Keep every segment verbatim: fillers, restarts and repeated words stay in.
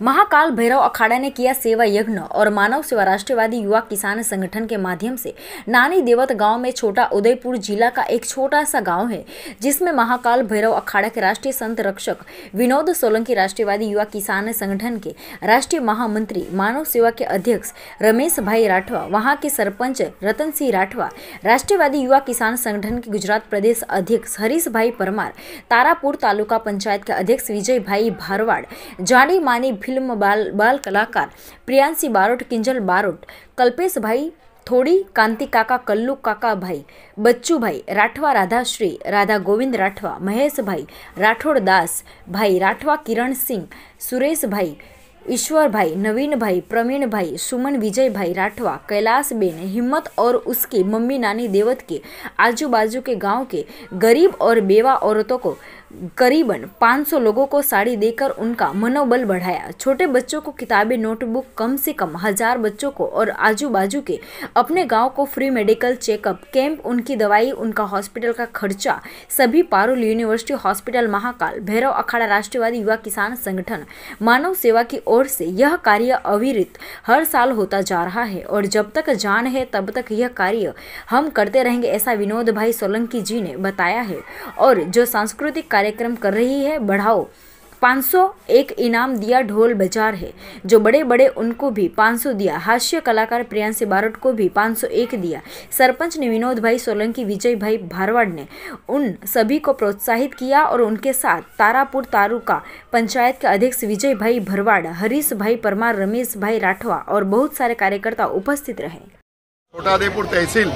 महाकाल भैरव अखाड़ा ने किया सेवा यज्ञ और मानव सेवा। राष्ट्रवादी युवा किसान संगठन के माध्यम से नानी देवत गांव में छोटा उदयपुर जिला का एक छोटा सा गांव है, जिसमें महाकाल भैरव अखाड़ा के राष्ट्रीय संत रक्षक विनोद सोलंकी, राष्ट्रवादी युवा किसान संगठन के राष्ट्रीय महामंत्री, मानव सेवा के अध्यक्ष रमेश भाई राठवा, वहां के सरपंच रतन सिंह राठवा, राष्ट्रवादी युवा किसान संगठन के गुजरात प्रदेश अध्यक्ष हरीश भाई परमार, तारापुर तालुका पंचायत के अध्यक्ष विजय भाई भारवाड़, जानी मानी फिल्म बाल बाल कलाकार प्रियांशी बारोट, किंजल बारोट, कल्पेश भाई थोड़ी, कांति काका, कल्लू काका भाई, बच्चू भाई राठवा, राधा श्री, राधा गोविंद राठवा, महेश भाई राठौड़, दास भाई राठवा, किरण सिंह, सुरेश भाई, ईश्वर भाई, नवीन भाई, प्रवीण भाई, सुमन, विजय भाई राठवा, कैलाश बेन, हिम्मत और उसकी मम्मी नानी देवत के आजू बाजू के गांव के गरीब और बेवा औरतों को करीबन पाँच सौ लोगों को साड़ी देकर उनका मनोबल बढ़ाया। छोटे बच्चों को किताबें, नोटबुक, कम से कम हजार बच्चों को और आजू बाजू के अपने गांव को फ्री मेडिकल चेकअप कैंप, उनकी दवाई, उनका हॉस्पिटल का खर्चा सभी पारुल यूनिवर्सिटी हॉस्पिटल, महाकाल भैरव अखाड़ा राष्ट्रवादी युवा किसान संगठन मानव सेवा की ओर से यह कार्य अविरत हर साल होता जा रहा है और जब तक जान है तब तक यह कार्य हम करते रहेंगे, ऐसा विनोद भाई सोलंकी जी ने बताया है। और जो सांस्कृतिक कार्यक्रम कर रही है बढ़ाओ, पाँच सौ एक इनाम दिया, ढोल बाजार है जो बड़े बड़े उनको भी पाँच सौ दिया, हास्य कलाकार प्रियांशी बारोट को भी पाँच सौ एक दिया। सरपंच ने विनोद भाई सोलंकी, विजय भाई भारवाड़ ने उन सभी को प्रोत्साहित किया और उनके साथ तारापुर तालुका पंचायत के अध्यक्ष विजय भाई भरवाड़, हरीश भाई परमार, रमेश भाई राठवा और बहुत सारे कार्यकर्ता उपस्थित रहे। छोटाउदेपुर तहसील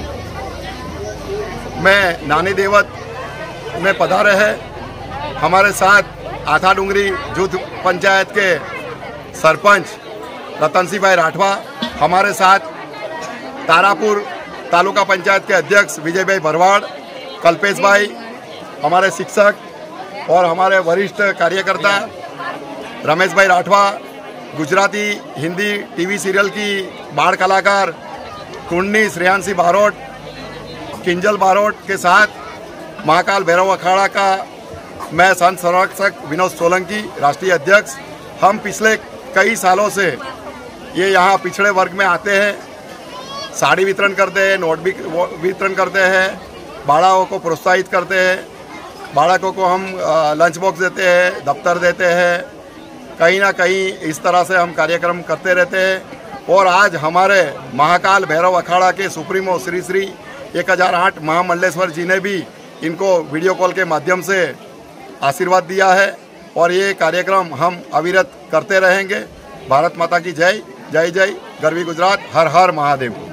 में नानी देवत में पधारे है। हमारे साथ आथा डूंगरी जूथ पंचायत के सरपंच रतन सिंह भाई राठवा, हमारे साथ तारापुर तालुका पंचायत के अध्यक्ष विजय भाई भरवाड़, कल्पेश भाई, हमारे शिक्षक और हमारे वरिष्ठ कार्यकर्ता रमेश भाई राठवा, गुजराती हिंदी टीवी सीरियल की बाढ़ कलाकार कुंडनी श्रेयांशी बारोट, किंजल बारोट के साथ महाकाल भैरव अखाड़ा का मैं संत संरक्षक विनोद सोलंकी, राष्ट्रीय अध्यक्ष। हम पिछले कई सालों से ये यहाँ पिछड़े वर्ग में आते हैं, साड़ी वितरण करते हैं, नोट भी वितरण करते हैं, बालकों को प्रोत्साहित करते हैं, बालकों को हम लंच बॉक्स देते हैं, दफ्तर देते हैं, कहीं ना कहीं इस तरह से हम कार्यक्रम करते रहते हैं। और आज हमारे महाकाल भैरव अखाड़ा के सुप्रीमो श्री श्री एक हज़ार आठ महामंडलेश्वर जी ने भी इनको वीडियो कॉल के माध्यम से आशीर्वाद दिया है और ये कार्यक्रम हम अविरत करते रहेंगे। भारत माता की जय, जय जय, गर्वी गुजरात, हर हर महादेव।